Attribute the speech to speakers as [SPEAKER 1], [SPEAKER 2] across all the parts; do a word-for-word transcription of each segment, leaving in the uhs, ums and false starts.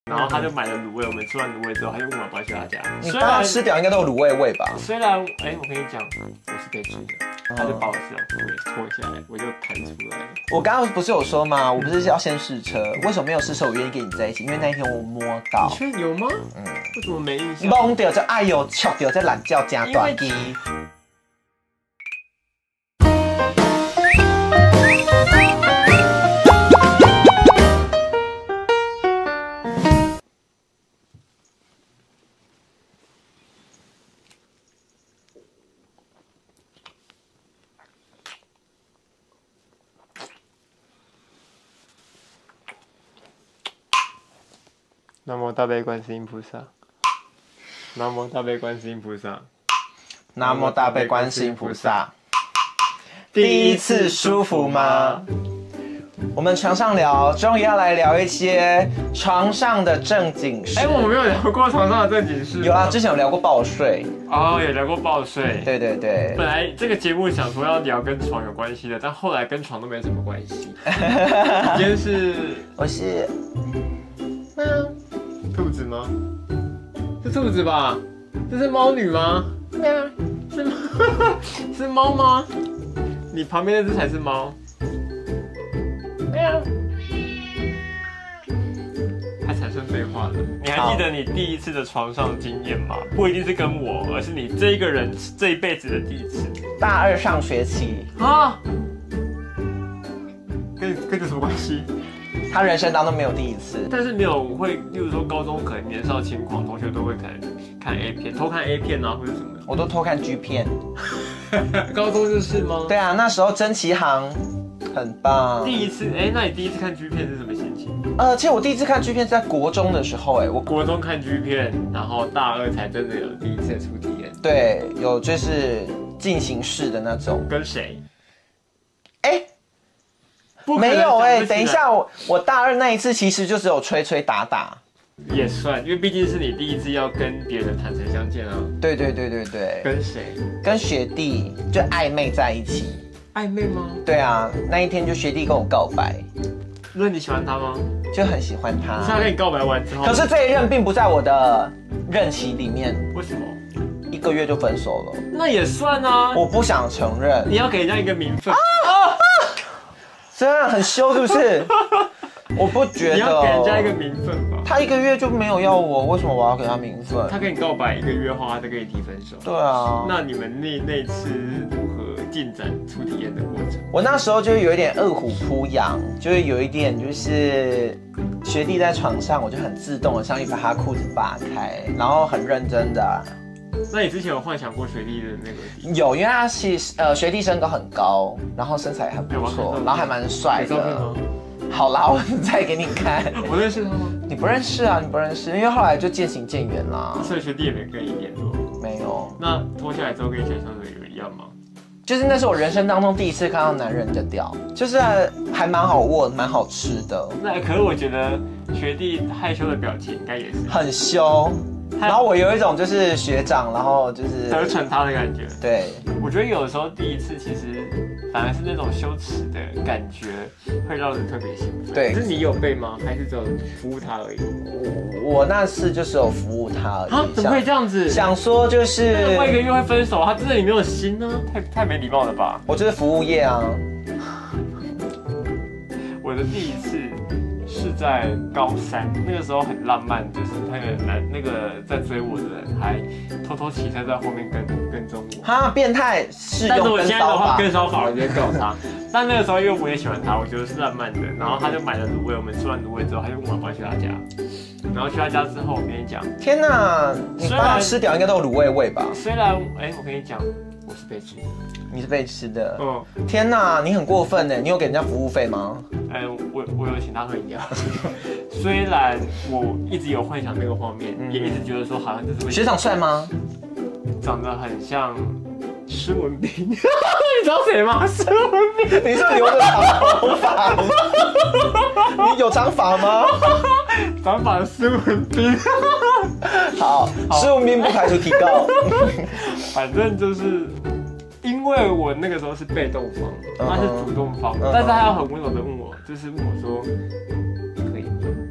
[SPEAKER 1] 然后他就买了卤味，我们吃完卤味之后，他就问我要不要去他家。
[SPEAKER 2] 你刚刚吃掉应该都有卤味味吧？
[SPEAKER 1] 虽然，哎，我跟你讲，我是被吃的，他就把我吃掉脱脱下来，我就弹出来了。
[SPEAKER 2] 我刚刚不是有说吗？我不是要先试车，为什么没有试车？我愿意跟你在一起，因为那一天我摸到。
[SPEAKER 1] 你确定有吗？嗯，为什么没印象？
[SPEAKER 2] 懵掉，这哎呦，翘掉，这懒觉加短机。
[SPEAKER 1] 南无大悲观世音菩萨，南无大悲观世音菩萨，
[SPEAKER 2] 南无大悲观世音菩萨。第一次舒服吗？我们床上聊，终于要来聊一些床上的正经事。
[SPEAKER 1] 哎、欸，我们没有聊过床上的正经事。
[SPEAKER 2] 有啊，之前有聊过报税。
[SPEAKER 1] 哦，有聊过报税。
[SPEAKER 2] 对对对。
[SPEAKER 1] 本来这个节目想说要聊跟床有关系的，但后来跟床都没什么关系。今天是，
[SPEAKER 2] 我是，
[SPEAKER 1] 嗯，兔子吗？是兔子吧？这是猫女吗？是吗？是猫吗？你旁边那只才是猫。还产生对话了。你还记得你第一次的床上经验吗？不一定是跟我，而是你这一个人这一辈子的第一次。
[SPEAKER 2] 大二上学期
[SPEAKER 1] 啊，跟跟这什么关系？
[SPEAKER 2] 他人生当中没有第一次，
[SPEAKER 1] 但是没有会，例如说高中可能年少轻狂，同学都会看看 A 片，偷看 A 片啊，或者什么的。
[SPEAKER 2] 我都偷看 G 片。
[SPEAKER 1] 高中就是吗？
[SPEAKER 2] 对啊，那时候真奇航很棒。
[SPEAKER 1] 第一次，哎、欸，那你第一次看 G 片是什么心情？
[SPEAKER 2] 呃，其实我第一次看 G 片是在国中的时候、欸，哎，我
[SPEAKER 1] 国中看 G 片，然后大二才真的有第一次的初体验。
[SPEAKER 2] 对，有就是进行式的那种。
[SPEAKER 1] 跟谁？
[SPEAKER 2] 哎、欸。没有哎、欸，等一下，我我大二那一次其实就只有吹吹打打，
[SPEAKER 1] 也算，因为毕竟是你第一次要跟别人坦诚相见啊。
[SPEAKER 2] 对对对对对。
[SPEAKER 1] 跟谁？
[SPEAKER 2] 跟学弟就暧昧在一起。
[SPEAKER 1] 暧昧吗？
[SPEAKER 2] 对啊，那一天就学弟跟我告白。
[SPEAKER 1] 那你喜欢他吗？
[SPEAKER 2] 就很喜欢他。
[SPEAKER 1] 是他跟你告白完之后？
[SPEAKER 2] 可是这一任并不在我的任期里面。
[SPEAKER 1] 为什么？
[SPEAKER 2] 一个月就分手了。
[SPEAKER 1] 那也算啊。
[SPEAKER 2] 我不想承认。
[SPEAKER 1] 你要给人家一个名分。啊
[SPEAKER 2] 啊这样很羞是不是？我不觉得。
[SPEAKER 1] 你要给人家一个名分吧。
[SPEAKER 2] 他一个月就没有要我，为什么我要给他名分？
[SPEAKER 1] 他跟你告白一个月后，他再跟你提分手。
[SPEAKER 2] 对啊。
[SPEAKER 1] 那你们那那次如何进展初体验的过程？
[SPEAKER 2] 我那时候就有一点饿虎扑羊，就是有一点就是学弟在床上，我就很自动的上去把他裤子扒开，然后很认真的、啊。
[SPEAKER 1] 那你之前有幻想过学弟的那个？
[SPEAKER 2] 有，因为他其实呃学弟身高很高，然后身材还不错，然后还蛮帅的。好啦，我再给你看。
[SPEAKER 1] 我认识他吗？
[SPEAKER 2] 你不认识啊，你不认识，因为后来就渐行渐远啦。
[SPEAKER 1] 所以学弟也没跟你联络？
[SPEAKER 2] 没有。
[SPEAKER 1] 那脱下来之后跟你想象的有一样吗？
[SPEAKER 2] 就是那是我人生当中第一次看到男人的屌，就是还蛮好握，蛮好吃的。
[SPEAKER 1] 那可是我觉得学弟害羞的表情应该也是
[SPEAKER 2] 很羞。然后我有一种就是学长，然后就是
[SPEAKER 1] 得逞他的感觉。
[SPEAKER 2] 对，
[SPEAKER 1] 我觉得有的时候第一次其实反而是那种羞耻的感觉，会让人特别兴奋。
[SPEAKER 2] 对，
[SPEAKER 1] 是你有背吗？还是只有服务他而已？
[SPEAKER 2] 我, 我那次就是有服务他而已。
[SPEAKER 1] 啊？怎么会这样子？
[SPEAKER 2] 想说就是
[SPEAKER 1] 过一个月会分手，他真的你没有心呢、啊？太太没礼貌了吧？
[SPEAKER 2] 我就是服务业啊。
[SPEAKER 1] 我的第一次。是在高三，那个时候很浪漫，就是那个男那个在追我的人还偷偷骑车在后面跟跟踪我。
[SPEAKER 2] 哈，变态！是
[SPEAKER 1] 但是我现在的话跟骚法，我直接告他。但那个时候因为我也喜欢他，我觉得是浪漫的。然后他就买了卤味，我们吃完卤味之后，他就问我要不要去他家。然后去他家之后，我跟你讲，
[SPEAKER 2] 天哪，你帮他吃掉应该都有卤味味吧？
[SPEAKER 1] 虽然，哎、欸，我跟你讲，我是被吃的。
[SPEAKER 2] 你是被吃的。
[SPEAKER 1] 嗯。
[SPEAKER 2] 天哪，你很过分呢！你有给人家服务费吗？
[SPEAKER 1] 哎、欸，我我有请他喝饮料。虽然我一直有幻想那个画面，嗯、也一直觉得说好像就是
[SPEAKER 2] 学长帅吗？
[SPEAKER 1] 长得很像施文彬。你知道谁吗？施文彬。
[SPEAKER 2] 你是留着长头发吗？你有长发吗？
[SPEAKER 1] 长发的施文彬。
[SPEAKER 2] 好，施文彬不排除提告。
[SPEAKER 1] 反正就是。因为我那个时候是被动方，他是主动方， uh huh. 但是他要很温柔的问我，就是问我说，可以吗？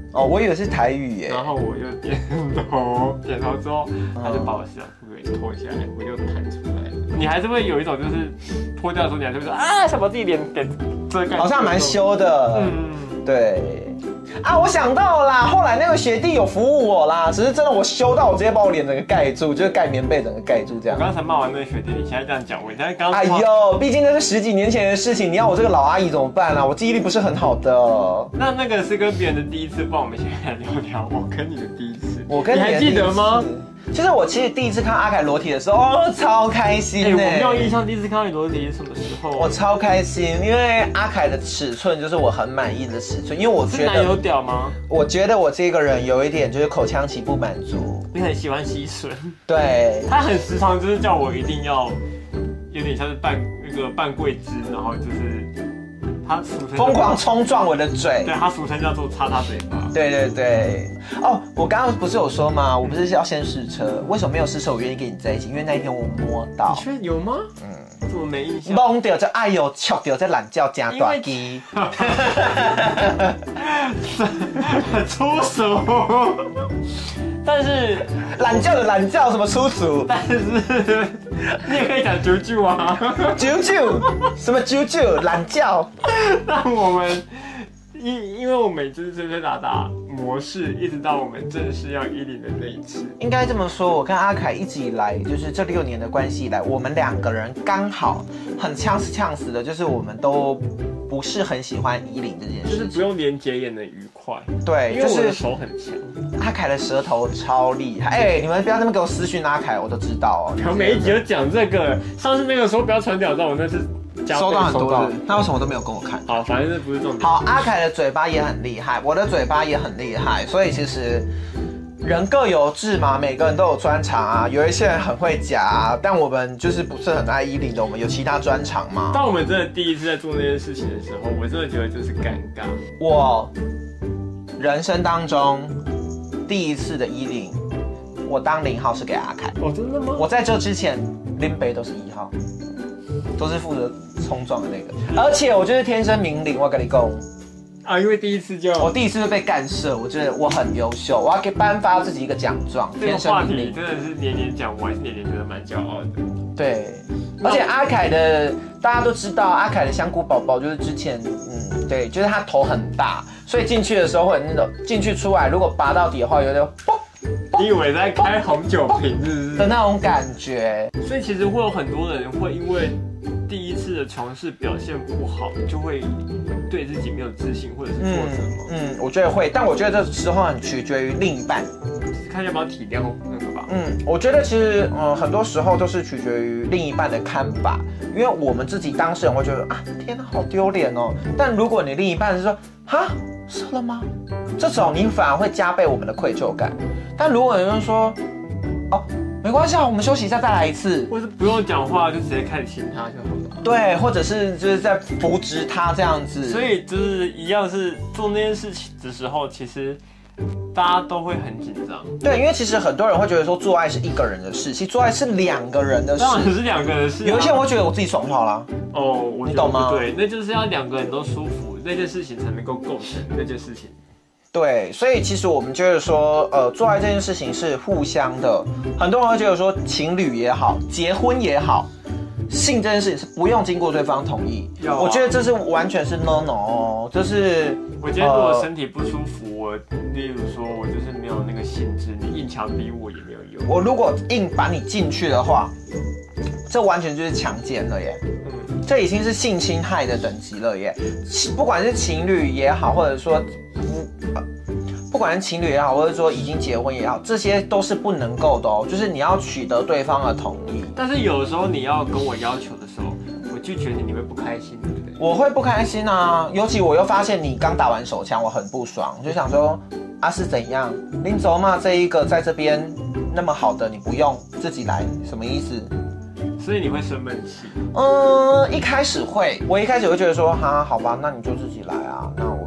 [SPEAKER 2] 哦，我以为是台语耶。
[SPEAKER 1] 然后我就点头，点头之后，他就把我洗澡裤给脱下来，我就弹出来了。你还是会有一种就是脱掉的时候，你还是会说啊，想把自己脸给遮盖。
[SPEAKER 2] 好像蛮羞的。嗯，对。啊，我想到啦，后来那个学弟有服务我啦，只是真的我羞到我直接把我脸整个盖住，就是盖棉被整个盖住这样。
[SPEAKER 1] 我刚才骂完那个学弟，你现在这样讲我，你现在刚
[SPEAKER 2] 哎呦，毕竟那是十几年前的事情，你要我这个老阿姨怎么办啊？我记忆力不是很好的。
[SPEAKER 1] 那那个是跟别人的第一次，不然我们现在来聊聊我跟你的第一次。
[SPEAKER 2] 我跟你
[SPEAKER 1] 还记得吗？
[SPEAKER 2] 其实我其实第一次看阿凯裸体的时候，哦，超开心呢、
[SPEAKER 1] 欸。我没有印象第一次看到你裸体是什么时候？
[SPEAKER 2] 我超开心，因为阿凯的尺寸就是我很满意的尺寸，因为我觉得
[SPEAKER 1] 是男友屌吗？
[SPEAKER 2] 我觉得我这个人有一点就是口腔期不满足。
[SPEAKER 1] 你很喜欢吸吮，
[SPEAKER 2] 对，
[SPEAKER 1] 他很时常就是叫我一定要有点像是半那个半跪姿，然后就是他俗称
[SPEAKER 2] 疯狂冲撞我的嘴，
[SPEAKER 1] 对他俗称叫做插他嘴巴。
[SPEAKER 2] 对对对，哦，我刚刚不是有说吗？我不是要先试车，为什么没有试车？我愿意跟你在一起，因为那一天我摸到。
[SPEAKER 1] 你确定有吗？嗯，怎么没印象？
[SPEAKER 2] 懵掉，这哎呦，翘掉，这懒觉加短肌，
[SPEAKER 1] 粗俗。但是
[SPEAKER 2] 懒觉的懒觉什么粗俗？
[SPEAKER 1] 但是你也可以讲啾啾啊，
[SPEAKER 2] 啾啾什么啾啾懒觉？
[SPEAKER 1] 那我们因因为我每次追追打打模式，一直到我们正式要一零的那一次，
[SPEAKER 2] 应该这么说，我跟阿凯一直以来，就是这六年的关系以来，我们两个人刚好很呛死呛死的，就是我们都不是很喜欢依林这件事情，
[SPEAKER 1] 就是不用连结也能愉快。
[SPEAKER 2] 对，
[SPEAKER 1] 因为我的手很强。
[SPEAKER 2] 阿凯的舌头超厉害，哎、欸，你们不要那么给我私讯阿凯，我都知道哦。
[SPEAKER 1] 我每一集都讲这个，上次那个说不要传屌照，我那是
[SPEAKER 2] 收到很多，那为什么都没有跟我看？
[SPEAKER 1] 好，反正这不是重点。
[SPEAKER 2] 好，阿凯的嘴巴也很厉害，我的嘴巴也很厉害，所以其实人各有志嘛，每个人都有专长啊。有一些人很会假、啊，但我们就是不是很爱依林的，我们有其他专长嘛。
[SPEAKER 1] 当我们真的第一次在做那件事情的时候，我真的觉得就是尴尬。
[SPEAKER 2] 我人生当中第一次的依林，我当零号是给阿凯。
[SPEAKER 1] 哦，真的吗？
[SPEAKER 2] 我在这之前林北都是一号，都是负责冲撞的那个，而且我就是天生明领，我跟你讲。
[SPEAKER 1] 啊，因为第一次就
[SPEAKER 2] 我第一次就被干涉，我觉得我很优秀，我要给颁发自己一个奖状。
[SPEAKER 1] 这个话题真的是年年讲，我还是年年觉得蛮骄傲的。
[SPEAKER 2] 对，而且阿凯的大家都知道，阿凯的香菇宝宝就是之前，嗯，对，就是他头很大，所以进去的时候会有那种进去出来，如果拔到底的话，有点嘣。
[SPEAKER 1] 你以为在开红酒瓶是不是？
[SPEAKER 2] 的那种感觉。
[SPEAKER 1] 所以其实会有很多人会因为第一次的床事表现不好，就会对自己没有自信，或者是挫折吗？
[SPEAKER 2] 嗯，我觉得会，但我觉得这时候很取决于另一半，
[SPEAKER 1] 看要不要体谅那个吧。
[SPEAKER 2] 嗯，我觉得其实嗯很多时候都是取决于另一半的看法，因为我们自己当事人会觉得啊，天哪，好丢脸哦。但如果你另一半是说哈，射了吗？这种你反而会加倍我们的愧疚感。但如果有人说哦，没关系啊，我们休息一下再来一次，
[SPEAKER 1] 或是不用讲话就直接开始亲他就好了。
[SPEAKER 2] 对，或者是就是在扶植他这样子。
[SPEAKER 1] 所以就是一样是做那件事情的时候，其实大家都会很紧张。
[SPEAKER 2] 对，因为其实很多人会觉得说做爱是一个人的事，其实做爱是两个人的事。
[SPEAKER 1] 当然是两个人的事、啊。
[SPEAKER 2] 有一些人会觉得我自己爽就好了。
[SPEAKER 1] 哦，我
[SPEAKER 2] 你懂吗？
[SPEAKER 1] 对，那就是要两个人都舒服，那件事情才能够构成那件事情。
[SPEAKER 2] 对，所以其实我们觉得说，呃，做爱这件事情是互相的。很多人会觉得说，情侣也好，结婚也好，性这件事情是不用经过对方同意。
[SPEAKER 1] 啊、
[SPEAKER 2] 我觉得这是完全是 no no 哦，就是
[SPEAKER 1] 我今天如果身体不舒服，呃、我例如说我就是没有那个兴致，你硬强逼我也没有用。
[SPEAKER 2] 我如果硬把你进去的话，这完全就是强奸了耶。嗯，这已经是性侵害的等级了耶。不管是情侣也好，或者说不管是情侣也好，或者说已经结婚也好，这些都是不能够的哦。就是你要取得对方的同意。
[SPEAKER 1] 但是有的时候你要跟我要求的时候，我拒绝你，你会不开心，对不对？
[SPEAKER 2] 我会不开心啊，尤其我又发现你刚打完手枪，我很不爽，就想说啊是怎样？林走嘛这一个在这边那么好的，你不用自己来，什么意思？
[SPEAKER 1] 所以你会生闷气？
[SPEAKER 2] 嗯，一开始会，我一开始会觉得说，哈，好吧，那你就自己来啊。那我就我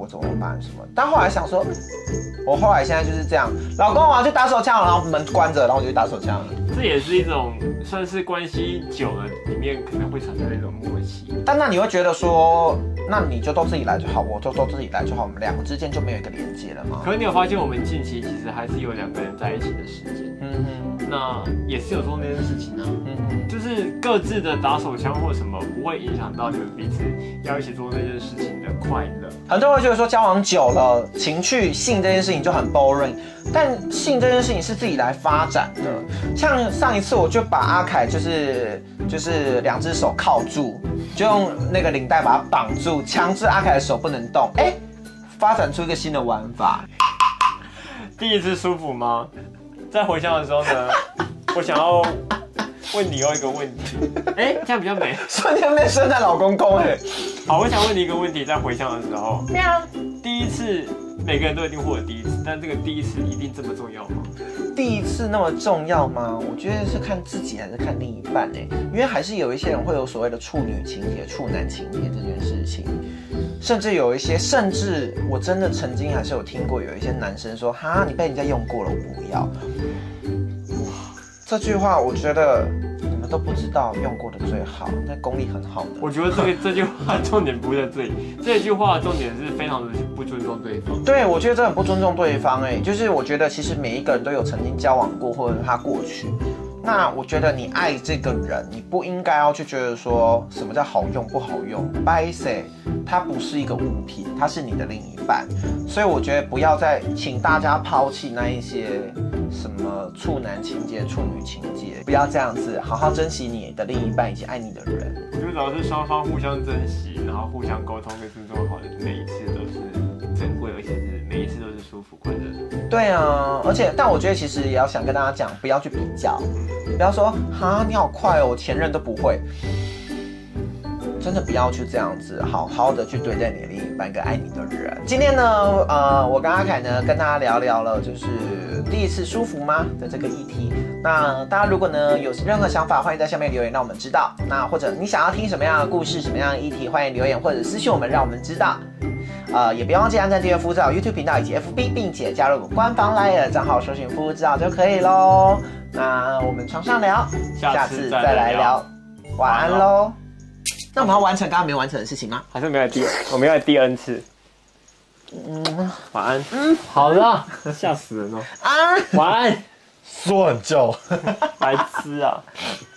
[SPEAKER 2] 我怎么办什么。但后来想说，我后来现在就是这样，老公我要去打手枪，然后门关着，然后我就去打手枪了。
[SPEAKER 1] 这也是一种算是关系久了里面可能会产生的一种默契。
[SPEAKER 2] 但那你会觉得说，那你就都自己来就好，我就都自己来就好，我们两个之间就没有一个连接了吗？
[SPEAKER 1] 可是你有发现我们近期其实还是有两个人在一起的时间，嗯哼，那也是有做那件事情啊，嗯哼，就是各自的打手枪或什么不会影响到你们彼此要一起做那件事情的快乐。
[SPEAKER 2] 很多人会觉得说交往久了，情趣性这件事情就很 boring， 但性这件事情是自己来发展的。像上一次我就把阿凯就是就是两只手铐住，就用那个领带把他绑住，强制阿凯的手不能动，哎、欸，发展出一个新的玩法。
[SPEAKER 1] 第一次舒服吗？在回想的时候呢，我想要问你又一个问题，哎、欸，这样比较美，
[SPEAKER 2] 瞬间变圣诞老公公哎。
[SPEAKER 1] 好，我想问你一个问题，在回想的时候，喵，第一次每个人都一定会有第一次，但这个第一次一定这么重要吗？
[SPEAKER 2] 第一次那么重要吗？我觉得是看自己还是看另一半哎，因为还是有一些人会有所谓的处女情节、处男情节这件事情，甚至有一些，甚至我真的曾经还是有听过有一些男生说，哈，你被人家用过了，我不要。哇，这句话我觉得你们都不知道，用过的最好，那功力很好的。
[SPEAKER 1] 我觉得这个这句话重点不在这里，这句话重点是非常的不尊重对方。
[SPEAKER 2] 对，我觉得这很不尊重对方哎，就是我觉得其实每一个人都有曾经交往过，或者是他过去。那我觉得你爱这个人，你不应该要去觉得说什么叫好用不好用。拜塞，它不是一个物品，它是你的另一半。所以我觉得不要再请大家抛弃那一些什么处男情节、处女情节，不要这样子，好好珍惜你的另一半以及爱你的人。
[SPEAKER 1] 我觉得只要是双方互相珍惜，然后互相沟通跟尊重好的，每一次都是珍贵，而且是每一次都是舒服快乐的。
[SPEAKER 2] 对啊，而且但我觉得其实也要想跟大家讲，不要去比较，不要说哈你好快哦，我前任都不会，真的不要去这样子，好好的去对待你的另一半跟爱你的人。今天呢，呃，我跟阿凯呢跟大家聊聊了，就是第一次舒服吗的这个议题。那大家如果呢有任何想法，欢迎在下面留言，让我们知道。那或者你想要听什么样的故事，什么样的议题，欢迎留言或者私讯我们，让我们知道。呃，也别忘记按赞、订阅夫知道 YouTube 频道以及 F B， 并且加入官方 LINE 账号，搜寻夫知道就可以喽。那我们床上聊，下次再来聊，晚安喽。那我们要完成刚刚没有完成的事情吗？
[SPEAKER 1] 还是没有第，我们要第 N 次。嗯，晚安。嗯，好了，吓死人了。啊，晚安。
[SPEAKER 2] 说很久，
[SPEAKER 1] 白痴啊。